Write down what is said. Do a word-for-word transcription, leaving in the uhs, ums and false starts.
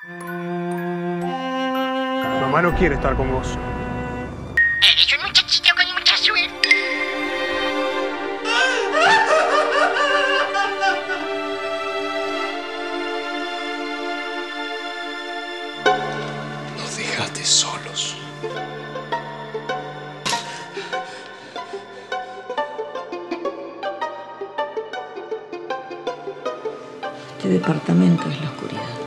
Mamá no quiere estar con vos. Eres un muchachito con mucha suerte. Nos dejaste solos. Este departamento es la oscuridad.